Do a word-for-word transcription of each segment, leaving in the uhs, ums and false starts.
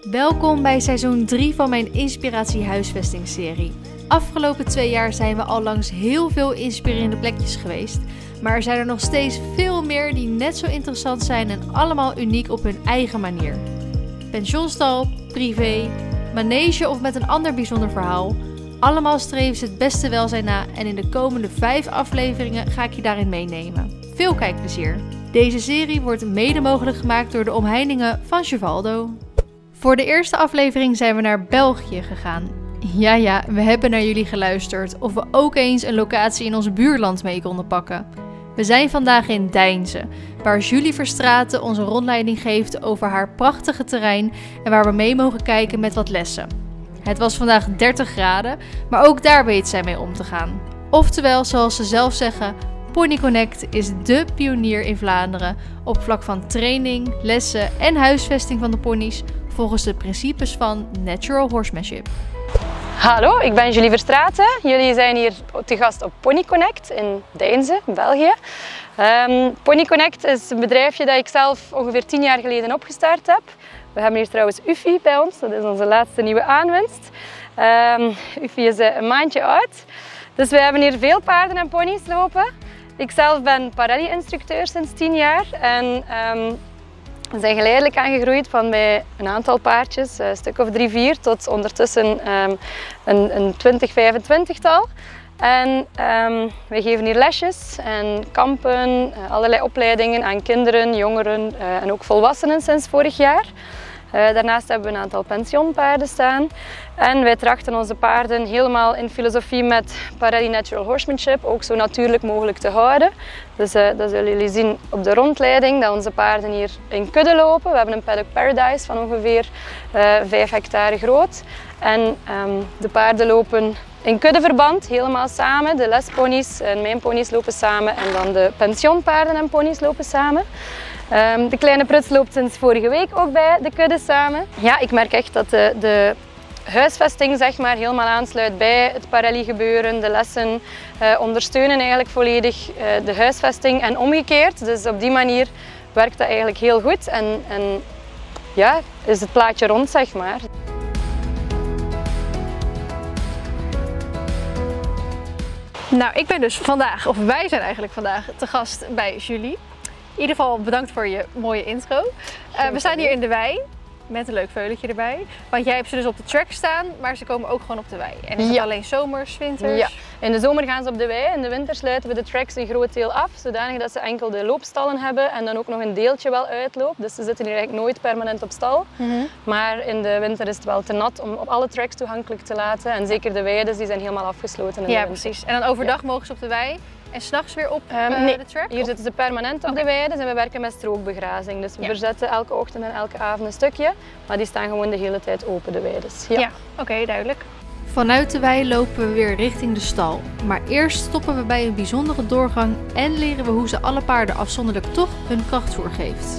Welkom bij seizoen drie van mijn Inspiratie Huisvesting-serie. Afgelopen twee jaar zijn we al langs heel veel inspirerende plekjes geweest. Maar er zijn er nog steeds veel meer die net zo interessant zijn en allemaal uniek op hun eigen manier. Pensionstal, privé, manege of met een ander bijzonder verhaal. Allemaal streven ze het beste welzijn na en in de komende vijf afleveringen ga ik je daarin meenemen. Veel kijkplezier! Deze serie wordt mede mogelijk gemaakt door de omheiningen van Gevaldo. Voor de eerste aflevering zijn we naar België gegaan. Ja ja, we hebben naar jullie geluisterd of we ook eens een locatie in ons buurland mee konden pakken. We zijn vandaag in Deinze, waar Julie Verstraeten onze rondleiding geeft over haar prachtige terrein en waar we mee mogen kijken met wat lessen. Het was vandaag dertig graden, maar ook daar weet zij mee om te gaan. Oftewel, zoals ze zelf zeggen, Pony Connect is dé pionier in Vlaanderen op vlak van training, lessen en huisvesting van de ponies volgens de principes van Natural Horsemanship. Hallo, ik ben Julie Verstraeten. Jullie zijn hier te gast op Pony Connect in Deinze, België. Um, Pony Connect is een bedrijfje dat ik zelf ongeveer tien jaar geleden opgestart heb. We hebben hier trouwens Uffie bij ons, dat is onze laatste nieuwe aanwinst. Um, Uffie is een maandje oud. Dus we hebben hier veel paarden en ponies lopen. Ik zelf ben Parelli-instructeur sinds tien jaar. En um, we zijn geleidelijk aangegroeid van bij een aantal paardjes, een stuk of drie, vier, tot ondertussen um, een, een twintig, vijfentwintigtal. En um, wij geven hier lesjes en kampen, uh, allerlei opleidingen aan kinderen, jongeren uh, en ook volwassenen sinds vorig jaar. Uh, daarnaast hebben we een aantal pensioenpaarden staan. En wij trachten onze paarden helemaal in filosofie met Parelli Natural Horsemanship ook zo natuurlijk mogelijk te houden. Dus uh, dat zullen jullie zien op de rondleiding, dat onze paarden hier in kudde lopen. We hebben een paddock paradise van ongeveer uh, vijf hectare groot. En um, de paarden lopen in kuddeverband, helemaal samen. De lesponies en mijn ponies lopen samen en dan de pensioenpaarden en ponies lopen samen. Um, de kleine Pruts loopt sinds vorige week ook bij de kudde samen. Ja, ik merk echt dat de, de huisvesting zeg maar, helemaal aansluit bij het Parelli gebeuren. De lessen uh, ondersteunen eigenlijk volledig uh, de huisvesting en omgekeerd. Dus op die manier werkt dat eigenlijk heel goed en, en ja, is het plaatje rond zeg maar. Nou, ik ben dus vandaag, of wij zijn eigenlijk vandaag, te gast bij Julie. In ieder geval bedankt voor je mooie intro. Uh, we staan hier in de wei met een leuk veulentje erbij. Want jij hebt ze dus op de track staan, maar ze komen ook gewoon op de wei. En is het ja. alleen zomers, winters? Ja, in de zomer gaan ze op de wei. In de winter sluiten we de tracks een groot deel af, zodanig dat ze enkel de loopstallen hebben en dan ook nog een deeltje wel uitloopt. Dus ze zitten hier eigenlijk nooit permanent op stal. Mm-hmm. Maar in de winter is het wel te nat om op alle tracks toegankelijk te laten. En zeker de weides die zijn helemaal afgesloten in ja, de winter. Precies. En dan overdag ja. mogen ze op de wei? En s'nachts weer op uh, um, nee, de track? Hier zitten ze permanent op okay. de weides en we werken met strookbegrazing. Dus we ja. verzetten elke ochtend en elke avond een stukje. Maar die staan gewoon de hele tijd open, de weides. Ja, ja. oké, okay, duidelijk. Vanuit de wei lopen we weer richting de stal. Maar eerst stoppen we bij een bijzondere doorgang en leren we hoe ze alle paarden afzonderlijk toch hun krachtvoer geeft.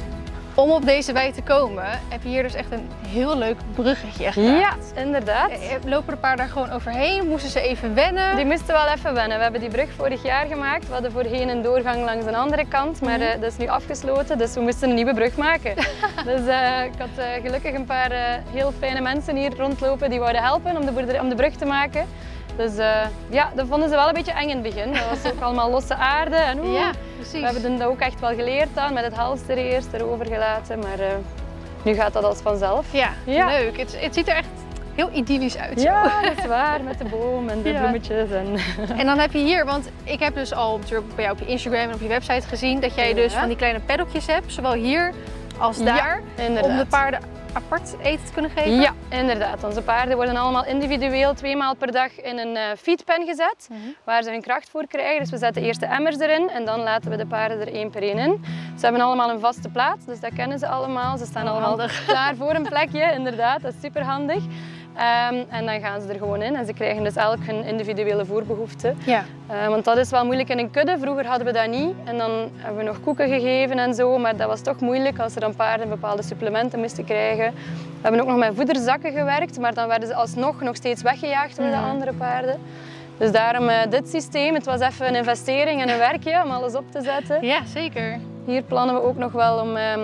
Om op deze wei te komen heb je hier dus echt een heel leuk bruggetje gemaakt. Ja, inderdaad. Lopen de paarden daar gewoon overheen? Moesten ze even wennen? Die moesten wel even wennen. We hebben die brug vorig jaar gemaakt. We hadden voorheen een doorgang langs de andere kant, maar mm-hmm. uh, dat is nu afgesloten. Dus we moesten een nieuwe brug maken. dus uh, ik had uh, gelukkig een paar uh, heel fijne mensen hier rondlopen die wouden helpen om de, boerderij, om de brug te maken. Dus uh, ja, dat vonden ze wel een beetje eng in het begin. Dat was ook allemaal losse aarde. En, oeh, ja, precies. We hebben dat ook echt wel geleerd dan, met het halster eerst erover gelaten. Maar uh, nu gaat dat als vanzelf. Ja, ja. Leuk. Het, het ziet er echt heel idyllisch uit. Ja, dat is waar. Met de boom en de ja. bloemetjes. En... en dan heb je hier, want ik heb dus al natuurlijk bij jou op je Instagram en op je website gezien dat jij dus ja. van die kleine paddockjes hebt. Zowel hier als daar. Ja, om de paarden apart eten te kunnen geven? Ja, inderdaad. Onze paarden worden allemaal individueel twee maal per dag in een uh, feedpen gezet, mm-hmm. waar ze hun krachtvoer krijgen. Dus we zetten eerst de emmers erin en dan laten we de paarden er één per één in. Ze hebben allemaal een vaste plaats, dus dat kennen ze allemaal. Ze staan oh, allemaal handig. klaar voor een plekje, inderdaad. Dat is super handig. Um, en dan gaan ze er gewoon in en ze krijgen dus elk hun individuele voerbehoefte. Ja. Uh, want dat is wel moeilijk in een kudde. Vroeger hadden we dat niet en dan hebben we nog koeken gegeven en zo, maar dat was toch moeilijk als er dan paarden bepaalde supplementen moesten krijgen. We hebben ook nog met voederzakken gewerkt, maar dan werden ze alsnog nog steeds weggejaagd door de andere paarden. Dus daarom uh, dit systeem. Het was even een investering en een werkje om alles op te zetten. Ja, zeker. Hier plannen we ook nog wel om um,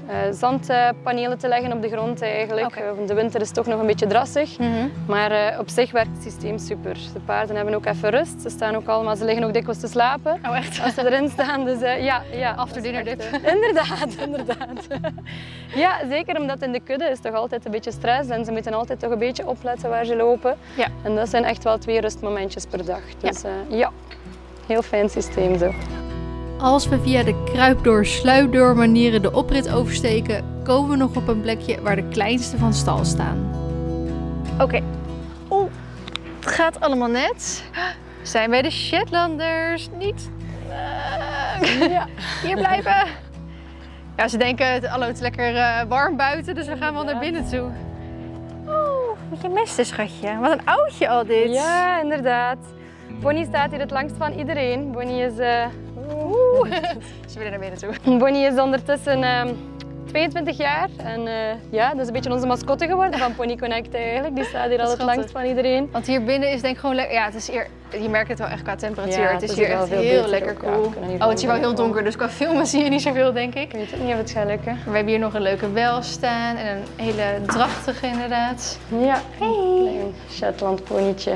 uh, zandpanelen te leggen op de grond eigenlijk. Okay. Uh, de winter is toch nog een beetje drassig, Mm-hmm. maar uh, op zich werkt het systeem super. De paarden hebben ook even rust. Ze staan ook allemaal, ze liggen ook dikwijls te slapen. Oh echt? Als ze erin staan, dus uh, ja. ja After dinner dip. Uh, inderdaad, inderdaad. Ja, zeker omdat in de kudde is toch altijd een beetje stress en ze moeten altijd toch een beetje opletten waar ze lopen. Ja. En dat zijn echt wel twee rustmomentjes per dag. Dus ja, uh, ja. Heel fijn systeem zo. Als we via de kruipdoor-sluipdoor manieren de oprit oversteken, komen we nog op een plekje waar de kleinste van stal staan. Oké. Okay. Oeh, het gaat allemaal net. Zijn wij de Shetlanders? Niet? Uh, ja. Hier blijven. Ja, ze denken, hallo, het is lekker uh, warm buiten, dus we gaan wel naar binnen toe. Oeh, wat je mesten, schatje. Wat een oudje al dit. Ja, inderdaad. Bonnie staat hier het langst van iedereen. Bonnie is... Uh... Oeh. Ze willen naar binnen toe. Bonnie is ondertussen uh, tweeëntwintig jaar en uh, ja, dat is een beetje onze mascotte geworden van Pony Connect eigenlijk. Die staat hier al het langst van iedereen. Want hier binnen is denk ik gewoon lekker, ja, het is hier, je merkt het wel echt qua temperatuur. Ja, het is het hier is echt heel, heel lekker cool. Ja, oh, het is hier wel heel donker, dus qua filmen zie je niet zoveel denk ik. Ik weet het niet of het gaat lukken. Maar we hebben hier nog een leuke wel staan en een hele drachtige inderdaad. Ja, hey. Een klein Shetland ponytje.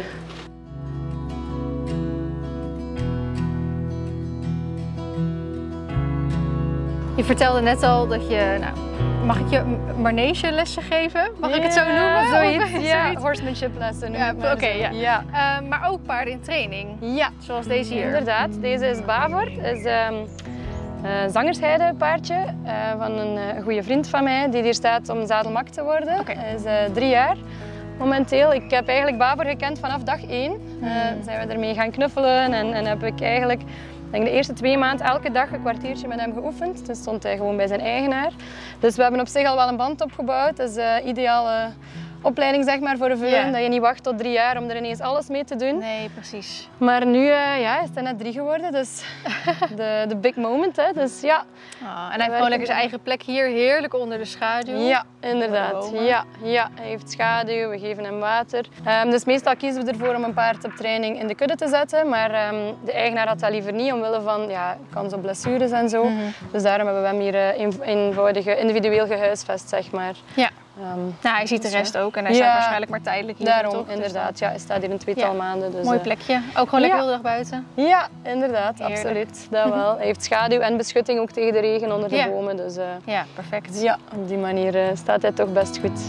Je vertelde net al dat je, nou, mag ik je manegelessen geven? Mag ik het zo noemen? Zoiets, ja, zoiets. Horsemanship lessen. Ja, Oké, okay, ja. ja. Uh, maar ook paarden in training? Ja. Zoals deze hier? Inderdaad, deze is Bavor. Is um, een zangersheide paardje uh, van een uh, goede vriend van mij die hier staat om zadelmak te worden. Okay. Hij is uh, drie jaar momenteel. Ik heb eigenlijk Bavor gekend vanaf dag één. Uh, hmm. zijn we ermee gaan knuffelen en, en heb ik eigenlijk... Ik denk de eerste twee maanden elke dag een kwartiertje met hem geoefend. Toen stond hij gewoon bij zijn eigenaar. Dus we hebben op zich al wel een band opgebouwd. Dat is een ideale opleiding zeg maar, voor een veulen. Yeah. Dat je niet wacht tot drie jaar om er ineens alles mee te doen. Nee, precies. Maar nu uh, ja, is hij net drie geworden, dus de, de big moment. Hè. Dus, ja. Oh, en hij heeft gewoon lekker zijn eigen plek hier, heerlijk onder de schaduw. Ja, inderdaad. Ja, ja, hij heeft schaduw, we geven hem water. Um, dus meestal kiezen we ervoor om een paard op training in de kudde te zetten. Maar um, de eigenaar had dat liever niet, omwille van ja, kans op blessures en zo. Mm-hmm. Dus daarom hebben we hem hier uh, eenvoudig individueel gehuisvest, zeg maar. Ja. Um, nou, hij ziet de rest ook en hij staat ja, waarschijnlijk maar tijdelijk hier. Daarom, toch? inderdaad. Dus ja, hij staat hier een tweetal ja. maanden. Dus, mooi plekje. Ook gewoon lekker ja. heel dag buiten? Ja, inderdaad. Heerlijk. Absoluut. Dat wel. Hij heeft schaduw en beschutting ook tegen de regen onder de ja. bomen. Dus, uh, ja, perfect. Ja, op die manier uh, staat hij toch best goed.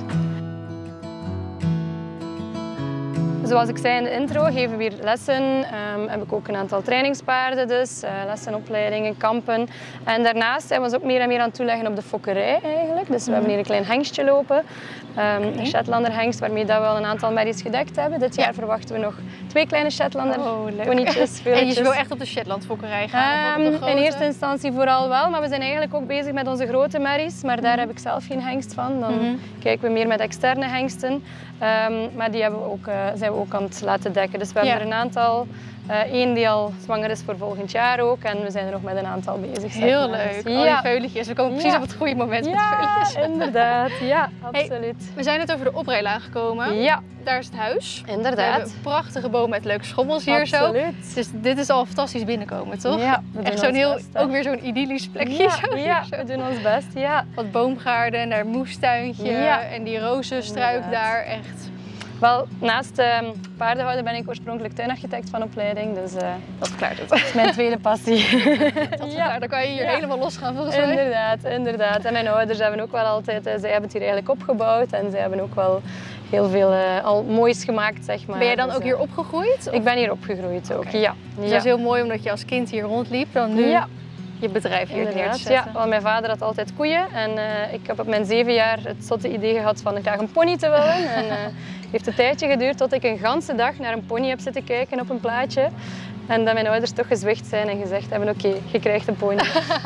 Zoals ik zei in de intro, geven we hier lessen. Um, heb ik ook een aantal trainingspaarden, dus uh, lessenopleidingen, kampen. En daarnaast zijn we ons ook meer en meer aan het toeleggen op de fokkerij eigenlijk. Dus we mm. hebben hier een klein hengstje lopen. Um, okay. Een Shetlander hengst waarmee dat we al een aantal merries gedekt hebben. Dit jaar ja. verwachten we nog twee kleine Shetlander oh, ponytjes. En je wil echt op de Shetland fokkerij gaan? Um, in eerste instantie vooral wel, maar we zijn eigenlijk ook bezig met onze grote merries. Maar daar mm. heb ik zelf geen hengst van. Dan mm-hmm. kijken we meer met externe hengsten. Um, maar die hebben we ook, uh, zijn we ook aan het laten dekken. Dus we hebben ja. er een aantal. Eén uh, die al zwanger is voor volgend jaar ook. En we zijn er nog met een aantal bezig. Heel leuk. Dus, ja. Al die veuletjes. We komen precies ja. op het goede moment ja, met de veuletjes. Inderdaad. Ja, absoluut. Hey, we zijn net over de oprijlaan gekomen. Ja. Daar is het huis. Inderdaad. We hebben een prachtige boom met leuke schommels hier absoluut. Zo. Dus dit is al fantastisch binnenkomen, toch? Ja, echt zo'n heel, best, ook weer zo'n idyllisch plekje. Ja, zo ja we doen ons best. Ja. Wat boomgaarden, naar een moestuintje ja. en die rozenstruik inderdaad. Daar. Echt. Wel, naast uh, paardenhouden ben ik oorspronkelijk tuinarchitect van opleiding, dus uh, dat verklaart het. Dat is mijn tweede passie. Dat ja. Dan kan je hier ja. helemaal losgaan volgens mij. Inderdaad, inderdaad. En mijn ouders hebben ook wel altijd, uh, zij hebben het hier eigenlijk opgebouwd en zij hebben ook wel heel veel uh, al moois gemaakt, zeg maar. Ben jij dan dus, ook hier opgegroeid? Of? Ik ben hier opgegroeid ook, okay. ja. Dus ja. dat is heel mooi omdat je als kind hier rondliep, dan nu ja. je bedrijf hier neer te zetten. Ja, want mijn vader had altijd koeien en uh, ik heb op mijn zeven jaar het zotte idee gehad van ik graag een pony te willen. En, uh, het heeft een tijdje geduurd tot ik een ganse dag naar een pony heb zitten kijken op een plaatje. En dat mijn ouders toch gezwicht zijn en gezegd hebben, oké, okay, je krijgt een pony.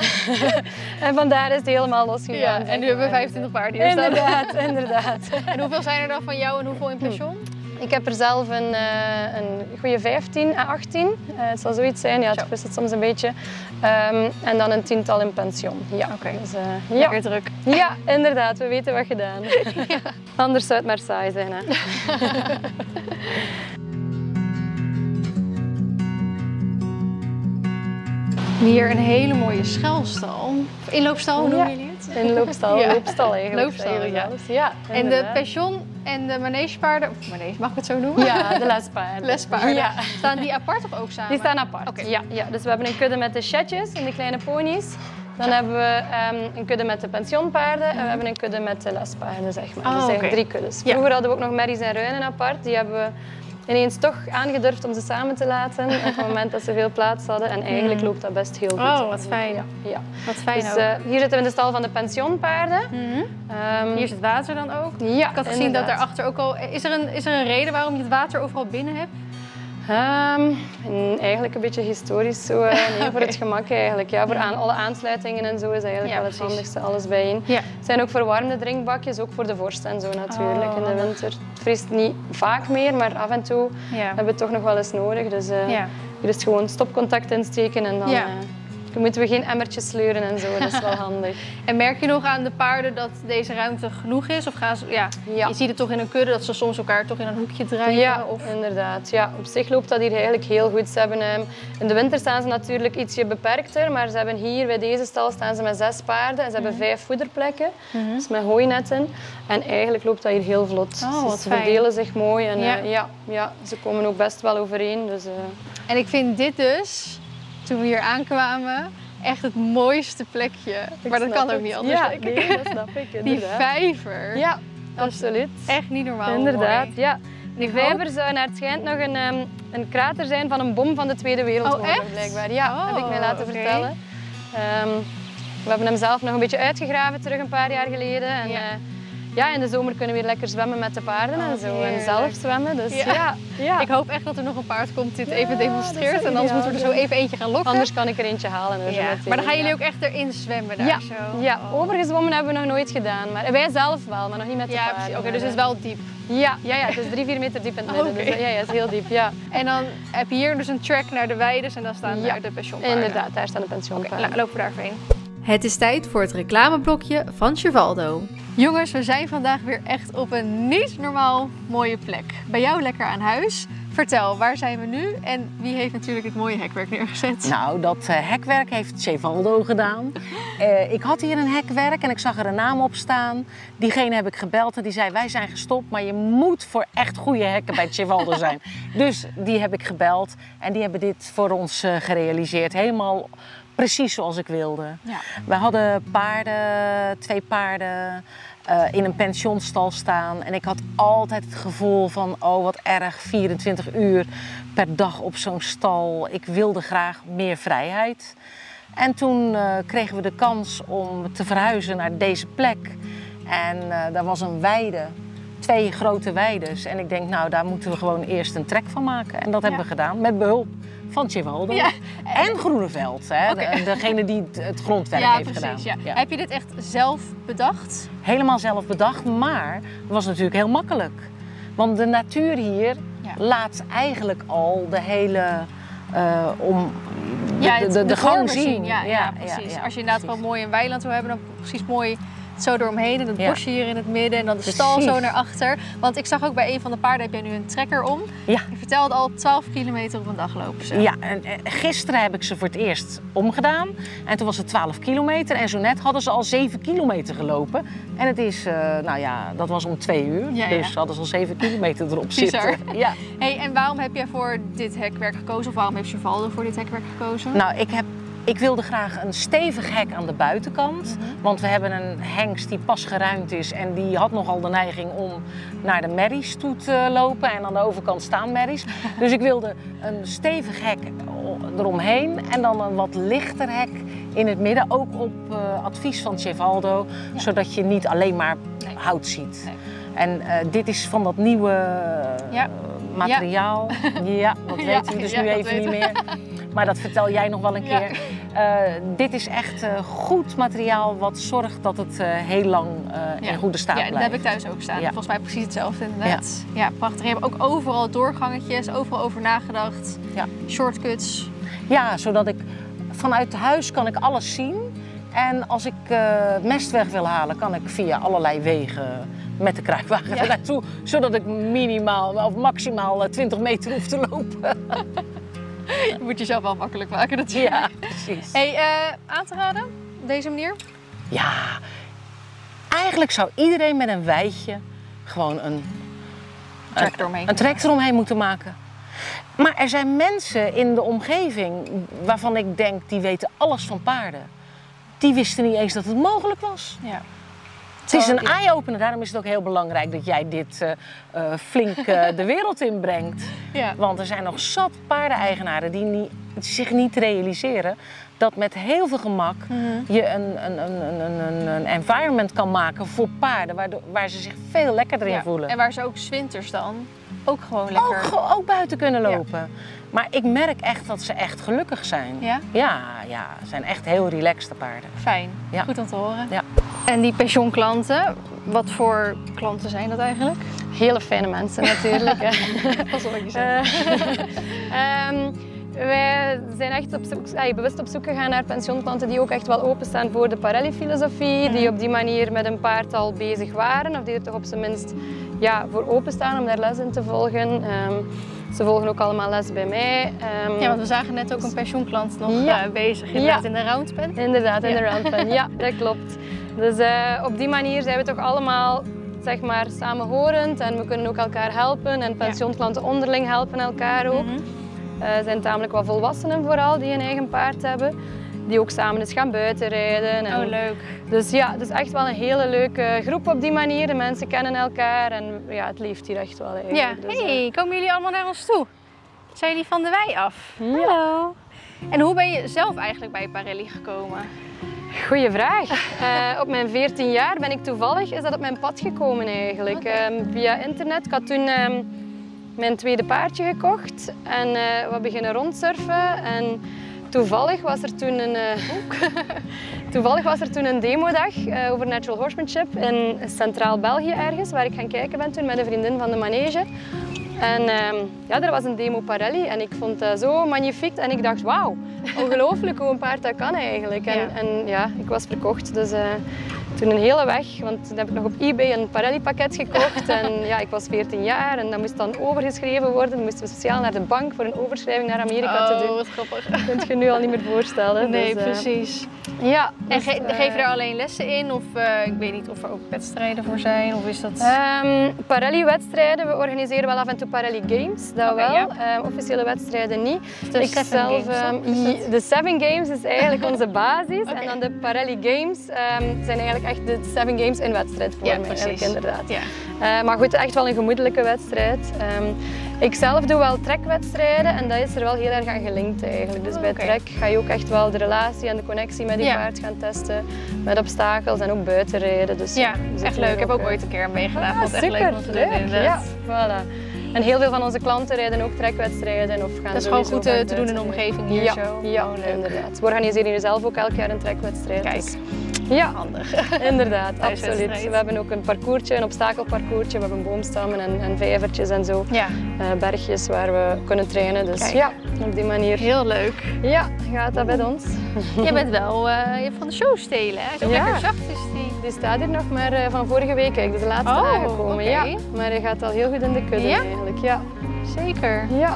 En vandaar is het helemaal losgegaan. Ja, en nu hebben we vijfentwintig paarden hier staan. Inderdaad, inderdaad. En hoeveel zijn er dan van jou en hoeveel in pension? Ik heb er zelf een, uh, een goede vijftien à achttien. Uh, het zal zoiets zijn, ja, het wisselt soms een beetje. Um, en dan een tiental in pensioen. Ja, oké. Okay. Dus, uh, lekker ja. druk. Ja, inderdaad, we weten wat gedaan. Ja. Anders zou het maar saai zijn. Hè. Hier een hele mooie schuilstal. Inloopstal, hoe noemen jullie het? Inloopstal, Ja. loopstal eigenlijk. Loopstal, eigenlijk ja. zelfs. Ja, En de inderdaad. pension en de manegepaarden, of manege, mag ik het zo noemen? Ja, de lespaarden. Lespaarden. Ja. Staan die apart of ook samen? Die staan apart. Oké. Ja, ja. Dus we hebben een kudde met de chatjes en de kleine ponies. Dan hebben we um, een kudde met de pensionpaarden en we hebben een kudde met de lespaarden, zeg maar. Oh, dus eigenlijk oké. drie kuddes. Ja. Vroeger hadden we ook nog merries en ruinen apart. Die hebben we ineens toch aangedurfd om ze samen te laten op het moment dat ze veel plaats hadden. En eigenlijk loopt dat best heel goed. Oh, wat fijn. Ja, ja. Wat fijn Dus ook. uh, hier zitten we in de stal van de pensionpaarden. Mhm. Um, Hier is het water dan ook? ja, Ik had gezien dat daarachter ook al... Is er, een, is er een reden waarom je het water overal binnen hebt? Um, en eigenlijk een beetje historisch zo, uh, nee, Okay. voor het gemak eigenlijk. Ja, voor aan, alle aansluitingen en zo is eigenlijk Ja, wel het precies. handigste, alles bijeen. Ja. Het zijn ook verwarmde drinkbakjes, ook voor de vorst en zo natuurlijk Oh, in de handig. winter. Het vriest niet vaak meer, maar af en toe Ja. hebben we het toch nog wel eens nodig. Dus uh, Ja. hier is het gewoon stopcontact insteken en dan Ja. uh, dan moeten we geen emmertjes sleuren en zo. Dat is wel handig. En merk je nog aan de paarden dat deze ruimte genoeg is? Of gaan ze, ja, Ja. je ziet het toch in een kudde dat ze soms elkaar toch in een hoekje drijven? Ja, Of... inderdaad. Ja, op zich loopt dat hier eigenlijk heel goed. Ze hebben, um, in de winter staan ze natuurlijk ietsje beperkter, maar ze hebben hier bij deze stal staan ze met zes paarden en ze hebben vijf voederplekken, Mhm. dus met hooinetten. En eigenlijk loopt dat hier heel vlot. Oh, Dus wat ze fijn. verdelen zich mooi en Ja. ja. Uh, ja, ja, ze komen ook best wel overeen. Dus, uh... En ik vind dit dus, toen we hier aankwamen, echt het mooiste plekje. Maar dat kan ook niet anders. Ja, denk ik. nee, dat snap ik Die inderdaad. vijver. Ja, Dat is absoluut. Echt niet normaal Inderdaad, mooi. ja. Die Ik hoop- vijver zou naar het schijnt nog een, um, een krater zijn van een bom van de Tweede Wereldoorlog, Oh, echt? blijkbaar. Ja, Oh, heb ik mij laten oké. vertellen. Um, we hebben hem zelf nog een beetje uitgegraven terug een paar jaar geleden. En, Ja. ja. Uh, ja, in de zomer kunnen we weer lekker zwemmen met de paarden Oh, en zo. heerlijk. En zelf zwemmen. Dus Ja. ja, ja. Ik hoop echt dat er nog een paard komt die dit Ja, even demonstreert. dat zou En anders ideaal moeten we er zo zijn. even eentje gaan lokken. Anders kan ik er eentje halen. Hoor, zo Ja. meteen. Maar dan gaan jullie Ja. ook echt erin zwemmen daar Ja, zo? ja. Oh. Overgezwommen hebben we nog nooit gedaan. Maar wij zelf wel, maar nog niet met de Ja, paarden. precies. Oké, Maar, dus het is uh, wel diep. Ja, ja, ja, het is drie, vier meter diep in het midden. Oké. Dus, ja, ja, het is heel diep, ja. En dan heb je hier dus een track naar de weides en dan staan Ja, daar de pensionpaarden. Inderdaad, daar staan de Oké, pensioenpaarden. nou, lopen we daar even heen. Het is tijd voor het reclameblokje van Chevaldo. Jongens, we zijn vandaag weer echt op een niet normaal mooie plek. Bij jou lekker aan huis. Vertel, waar zijn we nu en wie heeft natuurlijk het mooie hekwerk neergezet? Nou, dat uh, hekwerk heeft Chevaldo gedaan. Uh, ik had hier een hekwerk en ik zag er een naam op staan. Diegene heb ik gebeld en die zei, wij zijn gestopt, maar je moet voor echt goede hekken bij Chevaldo zijn. Dus die heb ik gebeld en die hebben dit voor ons uh, gerealiseerd. Helemaal precies zoals ik wilde. Ja. We hadden paarden, twee paarden uh, in een pensionstal staan. En ik had altijd het gevoel van, oh wat erg, vierentwintig uur per dag op zo'n stal. Ik wilde graag meer vrijheid. En toen uh, kregen we de kans om te verhuizen naar deze plek. En uh, daar was een weide, twee grote weides. En ik denk, nou daar moeten we gewoon eerst een trek van maken. En dat Ja. hebben we gedaan met behulp van Chevaldo. Ja. En Groeneveld, hè? Oké. De, degene die het- het grondwerk Ja, heeft precies. gedaan. Ja. Heb je dit echt zelf bedacht? Helemaal zelf bedacht, maar het was natuurlijk heel makkelijk. Want de natuur hier Ja. laat eigenlijk al de hele uh, om de, Ja, het- de, de, de gang vormen zien. Ja, ja, precies. ja, Als je inderdaad precies. gewoon mooi een weiland wil hebben, dan precies mooi zo eromheen. En het Ja. bosje hier in het midden en dan de Precies. stal zo naar achter. Want ik zag ook bij een van de paarden heb jij nu een trekker om. Ja. Je vertelde al twaalf kilometer op een dag lopen ze. Ja, en, en gisteren heb ik ze voor het eerst omgedaan. En toen was het twaalf kilometer. En zo net hadden ze al zeven kilometer gelopen. En het is, uh, nou ja, dat was om twee uur. Ja, dus ja. hadden ze al zeven kilometer erop Bizar. zitten. Ja. Hey, en waarom heb jij voor dit hekwerk gekozen? Of waarom heeft Chevaldo voor dit hekwerk gekozen? Nou, ik, heb, ik wilde graag een stevig hek aan de buitenkant. Mhm. Want we hebben een hengst die pas geruimd is. En die had nogal de neiging om naar de merries toe te lopen. En aan de overkant staan merries. Dus ik wilde een stevig hek eromheen. En dan een wat lichter hek in het midden. Ook op uh, advies van Chevaldo. Ja. Zodat je niet alleen maar Nee. hout ziet. Nee. En uh, dit is van dat nieuwe uh, Ja. materiaal. Ja, dat Ja, weten we dus ja, nu dat even niet weten meer. Maar dat vertel jij nog wel een Ja. keer. Uh, dit is echt uh, goed materiaal wat zorgt dat het uh, heel lang uh, in goede staat ja, blijft. dat heb ik thuis ook staan. Ja. Volgens mij precies hetzelfde inderdaad. Ja, prachtig. Je hebt ook overal doorgangetjes, overal over nagedacht. Ja. Shortcuts. Ja, zodat ik vanuit huis kan ik alles zien. En als ik uh, mest weg wil halen, kan ik via allerlei wegen met de kruiwagen Ja. er naartoe. Zodat ik minimaal of maximaal twintig meter hoef te lopen. Je moet jezelf wel makkelijk maken natuurlijk. Ja, precies. Hey, uh, aan te raden? Op deze manier? Ja, eigenlijk zou iedereen met een weidje gewoon een, Trek eromheen. een trek eromheen moeten maken. Maar er zijn mensen in de omgeving waarvan ik denk, die weten alles van paarden. Die wisten niet eens dat het mogelijk was. Ja. Het is een eye-opener, daarom is het ook heel belangrijk dat jij dit uh, uh, flink uh, de wereld inbrengt. Ja. Want er zijn nog zat paardeneigenaren die, niet, die zich niet realiseren dat met heel veel gemak mm-hmm. je een, een, een, een, een environment kan maken voor paarden waar, de, waar ze zich veel lekkerder in Ja. voelen. En waar ze ook 's winters dan ook gewoon lekker... Ook, ook buiten kunnen lopen. Ja. Maar ik merk echt dat ze echt gelukkig zijn. Ja? Ja, ja, ze zijn echt heel relaxed paarden. Fijn, Ja. goed om te horen. Ja. En die pensioenklanten, wat voor klanten zijn dat eigenlijk? Hele fijne mensen natuurlijk. Dat zal ik je zeggen. Uh, um, wij zijn echt op zoek, ay, bewust op zoek gegaan naar pensioenklanten die ook echt wel openstaan voor de Parelli-filosofie, die op die manier met een paard al bezig waren, of die er toch op zijn minst ja, voor openstaan om daar les in te volgen. Um, ze volgen ook allemaal les bij mij. Um, ja, want we zagen net ook een pensioenklant nog ja. uh, bezig inderdaad ja. in de roundpen. Inderdaad, in ja. de roundpen. Ja, dat klopt. Dus uh, op die manier zijn we toch allemaal zeg maar, samenhorend en we kunnen ook elkaar helpen en pensioenklanten onderling helpen elkaar ook. Mm-hmm. Uh, zijn tamelijk wat volwassenen vooral die een eigen paard hebben, die ook samen eens gaan buitenrijden. En oh, leuk. Dus ja, het is echt wel een hele leuke groep op die manier. De mensen kennen elkaar en ja, het leeft hier echt wel eigenlijk. Ja, dus, hey, komen jullie allemaal naar ons toe? Zijn jullie van de wei af? Ja. Hallo. En hoe ben je zelf eigenlijk bij Parelli gekomen? Goeie vraag. Uh, op mijn veertien jaar ben ik toevallig, is dat op mijn pad gekomen eigenlijk. Okay. Um, via internet. Ik had toen um, mijn tweede paardje gekocht en uh, we beginnen rondsurfen. En toevallig was er toen een, uh, toevallig was er toen een demodag uh, over natural horsemanship in Centraal België ergens, waar ik gaan kijken ben toen met een vriendin van de manege. En um, ja, er was een demo Parelli en ik vond dat zo magnifiek en ik dacht, wauw, ongelooflijk hoe een paard dat kan eigenlijk. En ja, en, ja ik was verkocht, dus uh, toen een hele weg, want toen heb ik nog op eBay een Parelli pakket gekocht en ja, ik was veertien jaar en dat moest dan overgeschreven worden. Dan moesten we speciaal naar de bank voor een overschrijving naar Amerika oh, te doen. Wat grappig. Dat kun je nu al niet meer voorstellen. Nee, dus, uh, precies. Ja, en dus, ge uh, geef je er alleen lessen in of uh, ik weet niet of er ook wedstrijden voor zijn of is dat... Um, Parelli-wedstrijden, we organiseren wel af en toe Parelli Games, dat okay, wel. Ja. Um, officiële wedstrijden niet. De ik Seven zelf, Games, um, de Seven Games is eigenlijk onze basis okay. En dan de Parelli Games um, zijn eigenlijk echt de Seven Games in wedstrijdvorm, ja, eigenlijk inderdaad. Ja. Uh, maar goed, echt wel een gemoedelijke wedstrijd. Um, ik zelf doe wel trekwedstrijden en dat is er wel heel erg aan gelinkt eigenlijk. Dus bij okay. trek ga je ook echt wel de relatie en de connectie met die ja. paard gaan testen, met obstakels en ook buitenrijden. Dus ja, echt leuk. Ik heb ook uh, ooit een keer meegedaan. Ah, Vond echt leuk om te doen inderdaad. Ja, voilà. En heel veel van onze klanten rijden ook trekwedstrijden of gaan dat is gewoon goed te, te doen in de omgeving hier ja, zo. Ja, oh, inderdaad. We organiseren hier zelf ook elk jaar een trekwedstrijd. Kijk. Dus. Ja, handig. Inderdaad, absoluut. We hebben ook een parcoursje, een obstakelparcoursje. We hebben boomstammen en, en vijvertjes en zo. Ja. Uh, bergjes waar we kunnen trainen. Dus Kijk. ja, op die manier. Heel leuk. Ja, gaat dat bij ons. Je bent wel uh, je van de show stelen, hè? Hij is ook ja. lekker zacht, is die. Die staat hier nog maar uh, van vorige week. Kijk, dus de laatste oh, aangekomen. Okay. Ja, maar hij gaat al heel goed in de kudde ja? eigenlijk. Ja, zeker. Ja.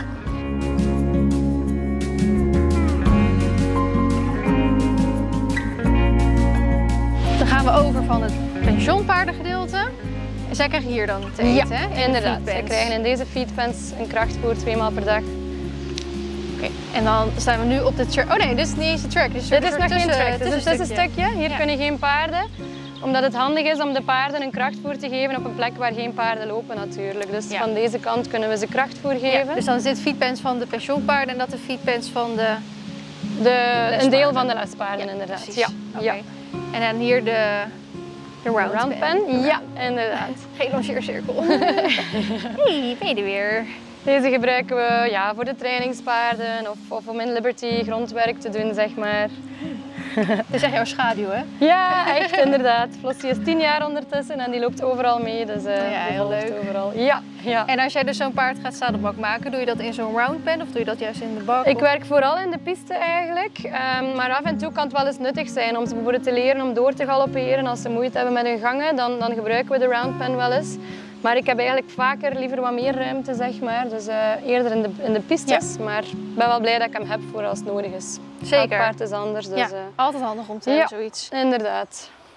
Dan gaan we over van het pensioenpaardengedeelte. En zij krijgen hier dan te eten, ja, hè? Inderdaad. Zij krijgen in deze feedpens een krachtvoer twee maal per dag. Oké, okay. En dan staan we nu op de track. Oh nee, dit is niet eens de track. Dus dit is nog geen track, dit is een tussenstukje. stukje. Hier ja. kunnen geen paarden. Omdat het handig is om de paarden een krachtvoer te geven op een plek waar geen paarden lopen natuurlijk. Dus ja. van deze kant kunnen we ze krachtvoer geven. Ja, dus dan is dit feedpens van de pensioenpaarden en dat de feedpens van de... de een deel van de lespaarden ja, inderdaad. Precies. Ja. Okay. Ja. En dan hier de... De round, round pen. pen. Ja, inderdaad. Geen longeercirkel. Hey, ben je er weer? Deze gebruiken we ja, voor de trainingspaarden of, of om in Liberty grondwerk te doen, zeg maar. Het is echt jouw schaduw, hè? Ja, echt inderdaad. Flossie is tien jaar ondertussen en die loopt overal mee. Dus, uh, ja, heel leuk. Overal. Ja, ja. En als jij dus zo'n paard gaat zadelbak maken, doe je dat in zo'n round pen of doe je dat juist in de bak? Ik of? werk vooral in de piste eigenlijk. Um, maar af en toe kan het wel eens nuttig zijn om ze bijvoorbeeld te leren om door te galopperen. Als ze moeite hebben met hun gangen, dan, dan gebruiken we de round pen wel eens. Maar ik heb eigenlijk vaker liever wat meer ruimte, zeg maar. Dus uh, eerder in de, in de pistes. Ja. Maar ik ben wel blij dat ik hem heb voor als het nodig is. Zeker. Elk paard is anders. Dus, ja, uh... altijd handig om te hebben, ja, zoiets. Inderdaad.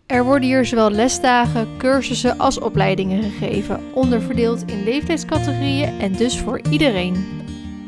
Er worden hier zowel lesdagen, cursussen als opleidingen gegeven, onderverdeeld in leeftijdscategorieën en dus voor iedereen.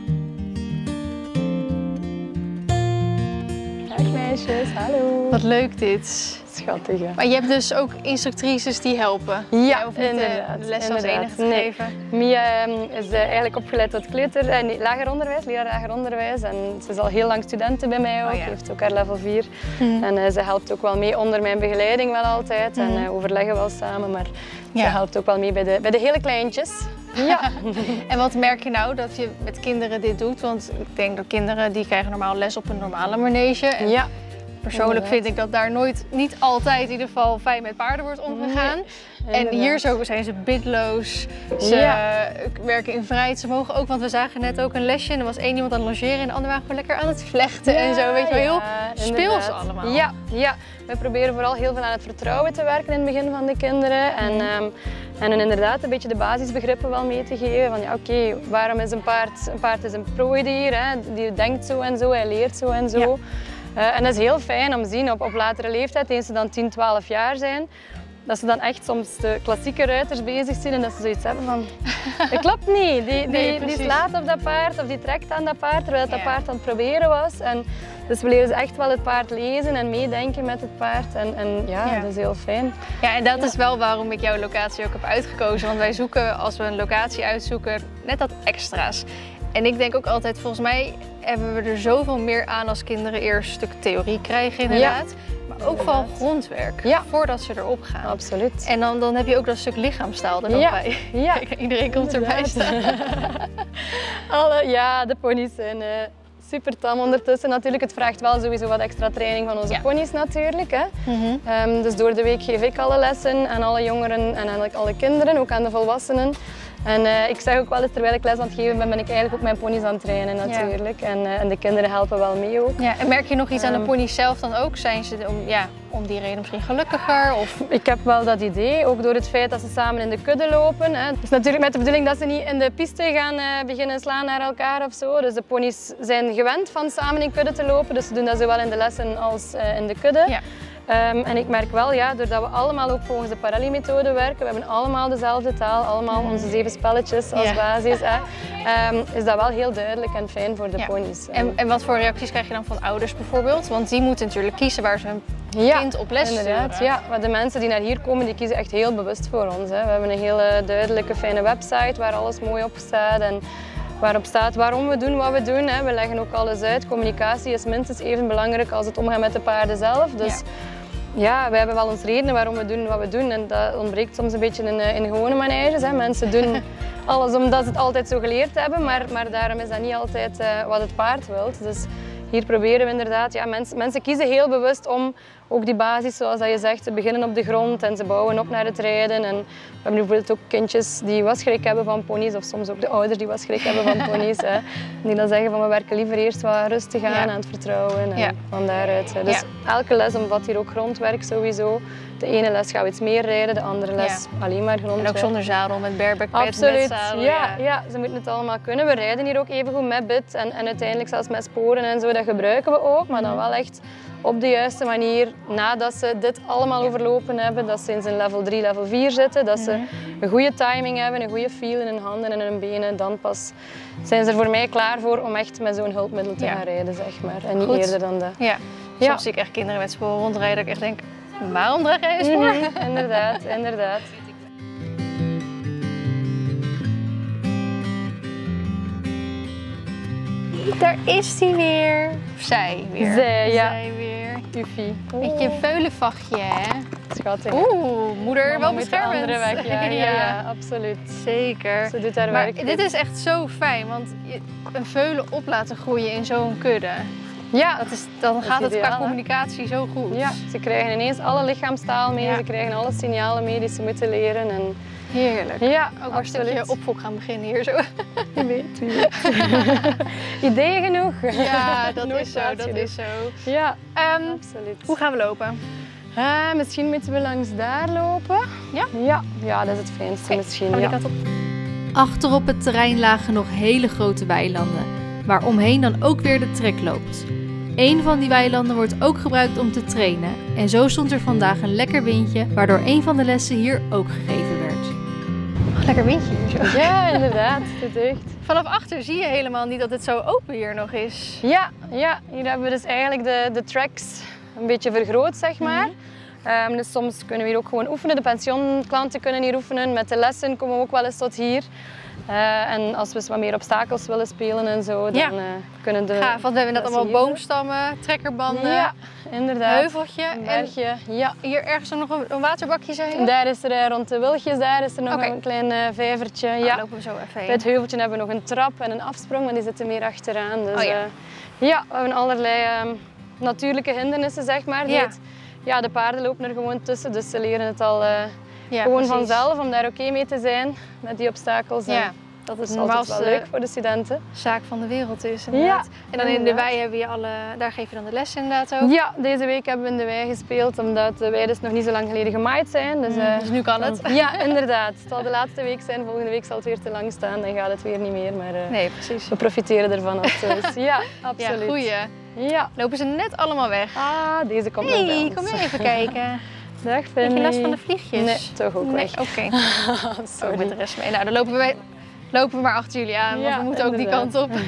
Dag meisjes, hallo. Wat leuk dit. Schattig, hè? Maar je hebt dus ook instructrices die helpen? Ja, Jij hoeft niet inderdaad, de les als inderdaad. enige te Nee. geven? Mia um, is uh, eigenlijk opgeleid tot kleuter, uh, nee, lager onderwijs, leraar lager onderwijs. En ze is al heel lang studenten bij mij ook, Oh, ja. heeft ook haar level vier. Hmm. En uh, ze helpt ook wel mee onder mijn begeleiding wel altijd. Hmm. En uh, overleggen wel samen, maar Ja. ze helpt ook wel mee bij de, bij de hele kleintjes. Ja. En wat merk je nou dat je met kinderen dit doet? Want ik denk dat kinderen die krijgen normaal les op een normale manege. En Ja. persoonlijk Inderdaad. vind ik dat daar nooit, niet altijd in ieder geval fijn met paarden wordt omgegaan. Nee, en hier inderdaad. zo zijn ze bidloos, ze Ja. werken in vrijheid. Ze mogen ook, want we zagen net ook een lesje en er was één iemand aan het logeren en de andere waren gewoon lekker aan het vlechten en zo. Weet je wel, heel ja, speels inderdaad. allemaal. Ja, ja, wij proberen vooral heel veel aan het vertrouwen te werken in het begin van de kinderen. En, um, en hen inderdaad een beetje de basisbegrippen wel mee te geven. Van ja, oké, okay, waarom is een paard? Een paard is een prooidier, hè? Die denkt zo en zo, hij leert zo en zo. Ja. Uh, en dat is heel fijn om te zien op, op latere leeftijd, eens ze dan tien, twaalf jaar zijn, dat ze dan echt soms de klassieke ruiters bezig zijn en dat ze zoiets hebben van, dat klopt niet, die, die, Nee, die precies. slaat op dat paard of die trekt aan dat paard terwijl dat Ja. paard aan het proberen was. En dus we leren ze echt wel het paard lezen en meedenken met het paard en, en ja, Ja. dat is heel fijn. Ja, en dat is wel waarom ik jouw locatie ook heb uitgekozen. Want wij zoeken, als we een locatie uitzoeken, net dat extra's. En ik denk ook altijd, volgens mij hebben we er zoveel meer aan als kinderen eerst een stuk theorie krijgen inderdaad. Maar ook vooral Inderdaad. grondwerk, Ja. voordat ze erop gaan. Absoluut. En dan, dan heb je ook dat stuk lichaamstaal er nog Ja. bij. Ja. Kijk, iedereen komt erbij Inderdaad. staan. Alle, ja, de ponies zijn uh, super tam ondertussen natuurlijk. Het vraagt wel sowieso wat extra training van onze Ja. ponies natuurlijk. Hè. Mhm. Um, dus door de week geef ik alle lessen aan alle jongeren en eigenlijk alle kinderen, ook aan de volwassenen. En uh, ik zeg ook wel eens, terwijl ik les aan het geven ben, ben ik eigenlijk ook mijn ponies aan het trainen natuurlijk. En, uh, en de kinderen helpen wel mee ook. Ja, en merk je nog iets aan de Um, ponies zelf dan ook? Zijn ze om, ja, om die reden misschien gelukkiger? Of... Ik heb wel dat idee, ook door het feit dat ze samen in de kudde lopen. Hè. Het is natuurlijk met de bedoeling dat ze niet in de piste gaan uh, beginnen slaan naar elkaar of zo. Dus de ponies zijn gewend van samen in kudde te lopen, dus ze doen dat zowel in de lessen als uh, in de kudde. Ja. Um, en ik merk wel, ja, doordat we allemaal ook volgens de Parelli-methode werken, we hebben allemaal dezelfde taal, allemaal onze zeven spelletjes als Ja. basis, hè, um, is dat wel heel duidelijk en fijn voor de Ja. ponies. En, en wat voor reacties krijg je dan van ouders bijvoorbeeld? Want die moeten natuurlijk kiezen waar ze hun ja, kind op les inderdaad. sturen. Ja, maar de mensen die naar hier komen, die kiezen echt heel bewust voor ons. Hè. We hebben een hele duidelijke, fijne website waar alles mooi op staat. En waarop staat waarom we doen wat we doen. Hè. We leggen ook alles uit. Communicatie is minstens even belangrijk als het omgaan met de paarden zelf. Dus ja, ja we hebben wel ons redenen waarom we doen wat we doen. En dat ontbreekt soms een beetje in, in gewone maneges. Hè. Mensen doen alles omdat ze het altijd zo geleerd hebben, maar, maar daarom is dat niet altijd uh, wat het paard wil. Dus hier proberen we inderdaad, ja, mensen, mensen kiezen heel bewust om ook die basis, zoals dat je zegt, ze beginnen op de grond en ze bouwen op naar het rijden. En we hebben bijvoorbeeld ook kindjes die wat schrik hebben van ponies, of soms ook de ouders die wat schrik hebben van ponies. Hè. Die dan zeggen van we werken liever eerst wat rustig aan, Ja. aan het vertrouwen en Ja. van daaruit. Hè. Dus Ja. elke les omvat hier ook grondwerk sowieso. De ene les gaan we iets meer rijden, de andere les alleen maar grondwerk. En ook zonder zadel, met bareback pad, Absoluut, met zadel. ja, ja, ze moeten het allemaal kunnen. We rijden hier ook even goed met bit en, en uiteindelijk zelfs met sporen en zo, dat gebruiken we ook. Maar dan wel echt op de juiste manier, nadat ze dit allemaal overlopen hebben, dat ze in zijn level drie, level vier zitten, dat ze een goede timing hebben, een goede feel in hun handen en in hun benen, dan pas zijn ze er voor mij klaar voor om echt met zo'n hulpmiddel te Ja. gaan rijden, zeg maar. En niet Goed. eerder dan dat. Ja. Soms Ja. zie ik echt kinderen met sporen rondrijden dat ik echt denk, waarom draag jij een spoor? Mhm, inderdaad, inderdaad. Daar is hij weer. Of zij weer. Zij, ja. Zij weer. Tuffie. Met je veulenvachtje, hè? Schattig. Oeh, moeder, Mama wel moet de beschermend. andere weg. Ja, ja, ja, absoluut. Zeker. Ze doet haar Maar werk. dit is echt zo fijn, want je- een veulen op laten groeien in zo'n kudde. Ja, Dat is, dan Dat is gaat het ideaal, qua hè? communicatie zo goed. ja, ze krijgen ineens alle lichaamstaal mee, Ja. ze krijgen alle signalen mee die ze moeten leren. En Heerlijk. ja, Ook een stukje absoluut. opvolk gaan beginnen hier zo. Wie weet, wie weet. Ideeën genoeg. Ja, dat Nooit is zo, plaats dat genoeg. is zo. Ja, Ehm, absoluut. hoe gaan we lopen? Ah, misschien moeten we langs daar lopen. Ja? Ja, ja dat is het fijnste Oké, misschien. gaan we Ja. die kant op? Achter op het terrein lagen nog hele grote weilanden, waar omheen dan ook weer de trek loopt. Een van die weilanden wordt ook gebruikt om te trainen. En zo stond er vandaag een lekker windje, waardoor een van de lessen hier ook gegeven werd. Oh, lekker windje hier zo. Ja, inderdaad. Het deugt. Vanaf achter zie je helemaal niet dat het zo open hier nog is. Ja, ja, hier hebben we dus eigenlijk de, de tracks een beetje vergroot, zeg maar. Mm-hmm. um, dus soms kunnen we hier ook gewoon oefenen. De pensionklanten kunnen hier oefenen. Met de lessen komen we ook wel eens tot hier. Uh, en als we wat meer obstakels willen spelen en zo, dan ja. uh, kunnen de... Ja, want we hebben net allemaal hier. boomstammen, trekkerbanden, ja, inderdaad. heuveltje. Een bergje. En ja. Hier ergens nog een, een waterbakje, zei je? Daar is er uh, rond de wilgjes, daar is er nog okay. een klein uh, vijvertje. Oh, ja. lopen we zo even heen. Bij het heuveltje hebben we nog een trap en een afsprong, maar die zitten meer achteraan. Dus, oh, ja. Uh, ja, we hebben allerlei uh, natuurlijke hindernissen, zeg maar. Ja. Het, ja, de paarden lopen er gewoon tussen, dus ze leren het al uh, ja, gewoon precies. vanzelf om daar oké okay mee te zijn met die obstakels. Ja. En dat is altijd wel leuk voor de studenten. Zaak van de wereld is inderdaad. Ja, en dan in de wei hebben je alle, daar geef je dan de les inderdaad ook? Ja, deze week hebben we in de wei gespeeld omdat de weiden nog niet zo lang geleden gemaaid zijn. Dus, uh, dus nu kan het? Ja, inderdaad. Het zal de laatste week zijn, volgende week zal het weer te lang staan, dan gaat het weer niet meer. Maar uh, nee, precies. we profiteren ervan. Dus, ja, absoluut. Ja, goeie. Ja. Lopen ze net allemaal weg? Ah, deze komt hey, nog bij ons. kom maar even kijken. Dag Penny. Heb je last van de vliegjes? Nee, toch ook nee, weg. Oké. Okay. Sorry. Oh, met de rest mee. Nou, dan lopen we, lopen we maar achter jullie aan, want ja, we moeten inderdaad. Ook die kant op.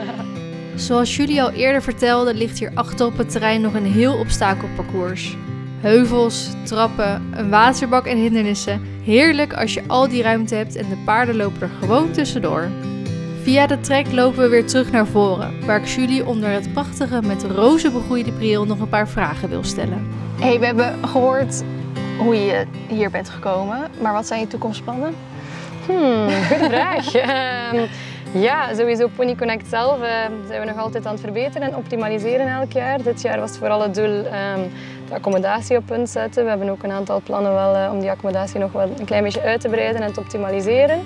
Zoals jullie al eerder vertelde, ligt hier achter op het terrein nog een heel obstakelparcours. Heuvels, trappen, een waterbak en hindernissen. Heerlijk als je al die ruimte hebt en de paarden lopen er gewoon tussendoor. Via de trek lopen we weer terug naar voren, waar ik Julie onder het prachtige met rozen begroeide prieel nog een paar vragen wil stellen. Hey, we hebben gehoord hoe je hier bent gekomen, maar wat zijn je toekomstplannen? Hmm, goede vraag. um, ja, sowieso Pony Connect zelf uh, zijn we nog altijd aan het verbeteren en optimaliseren elk jaar. Dit jaar was het vooral het doel um, de accommodatie op punt zetten. We hebben ook een aantal plannen wel, uh, om die accommodatie nog wel een klein beetje uit te breiden en te optimaliseren.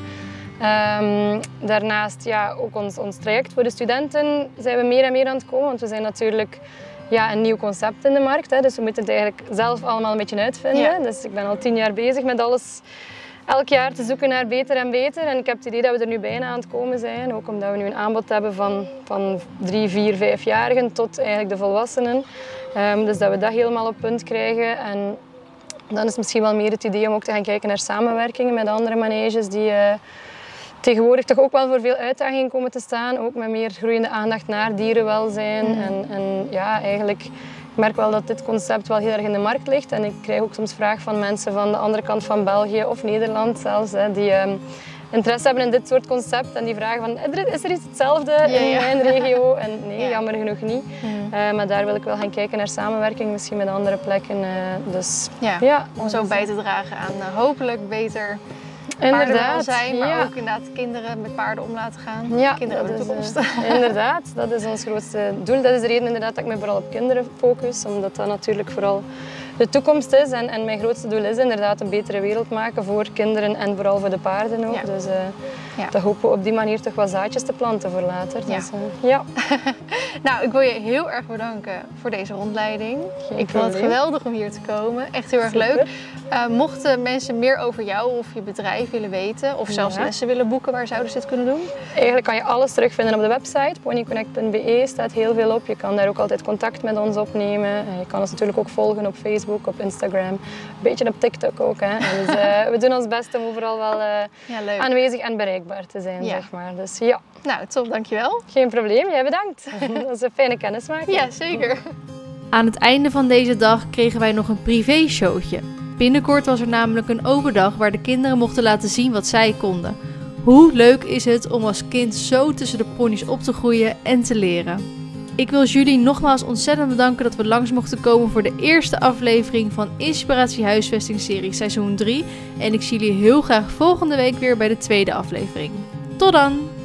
Um, daarnaast ja, ook ons, ons traject voor de studenten zijn we meer en meer aan het komen, want we zijn natuurlijk ja, een nieuw concept in de markt. Hè, dus we moeten het eigenlijk zelf allemaal een beetje uitvinden. Ja. Dus ik ben al tien jaar bezig met alles elk jaar te zoeken naar beter en beter. En ik heb het idee dat we er nu bijna aan het komen zijn. Ook omdat we nu een aanbod hebben van, van drie, vier, vijfjarigen tot eigenlijk de volwassenen. Um, dus dat we dat helemaal op punt krijgen. En dan is het misschien wel meer het idee om ook te gaan kijken naar samenwerkingen met andere maneges die uh, tegenwoordig toch ook wel voor veel uitdagingen komen te staan. Ook met meer groeiende aandacht naar dierenwelzijn. Mm. En, en ja, eigenlijk... Ik merk wel dat dit concept wel heel erg in de markt ligt en ik krijg ook soms vraag van mensen van de andere kant van België of Nederland zelfs, hè, die um, interesse hebben in dit soort concept en die vragen van is er iets hetzelfde ja, in ja. mijn regio? En nee, ja. jammer genoeg niet. Ja. Uh, maar daar wil ik wel gaan kijken naar samenwerking, misschien met andere plekken. Uh, dus, ja. Ja, om zo bij te dragen aan uh, hopelijk beter inderdaad zijn, maar ja. ook inderdaad kinderen met paarden om laten gaan. Ja, kinderen dat in de toekomst. Is, uh, inderdaad, dat is ons grootste doel. Dat is de reden inderdaad dat ik me vooral op kinderen focus, omdat dat natuurlijk vooral de toekomst is. En, en mijn grootste doel is inderdaad een betere wereld maken voor kinderen en vooral voor de paarden ook. Ja. Dus uh, ja. dat hopen we op die manier toch wat zaadjes te planten voor later. Ja. Dus, uh, ja. Nou, ik wil je heel erg bedanken voor deze rondleiding. Geen ik vond het geweldig om hier te komen. Echt heel erg Super. leuk. Uh, mochten mensen meer over jou of je bedrijf willen weten of zelfs ja. lessen willen boeken, waar zouden ze dit kunnen doen? Eigenlijk kan je alles terugvinden op de website. pony connect punt b e staat heel veel op. Je kan daar ook altijd contact met ons opnemen. Je kan ons natuurlijk ook volgen op Facebook, op Instagram. Een beetje op TikTok ook. Hè. Dus, uh, we doen ons best om overal wel uh, ja, aanwezig en bereikbaar te zijn. Ja. Zeg maar. Dus, ja. Nou, top, dankjewel. Geen probleem, jij bedankt. Dat is een fijne kennismaking. Ja, zeker. Aan het einde van deze dag kregen wij nog een privé-showtje. Binnenkort was er namelijk een open dag waar de kinderen mochten laten zien wat zij konden. Hoe leuk is het om als kind zo tussen de ponies op te groeien en te leren. Ik wil jullie nogmaals ontzettend bedanken dat we langs mochten komen voor de eerste aflevering van Inspiratie Huisvesting-serie seizoen drie. En ik zie jullie heel graag volgende week weer bij de tweede aflevering. Tot dan!